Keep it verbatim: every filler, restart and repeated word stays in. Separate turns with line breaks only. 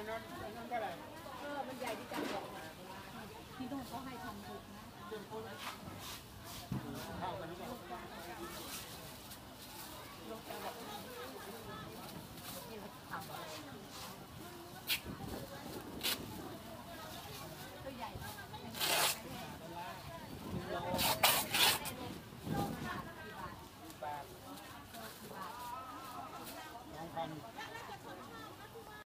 นั้นนั่นก็ได้
เออมันใหญ่ที่จังบอกมาที่นู่นเขาให้ทำถูกนะ
เท่ากันหรือเปล่า
ลูกจะบอกนี่เราทำตัวใหญ่นะโลโลขนาดกี่บาทกี่บาท
สองพัน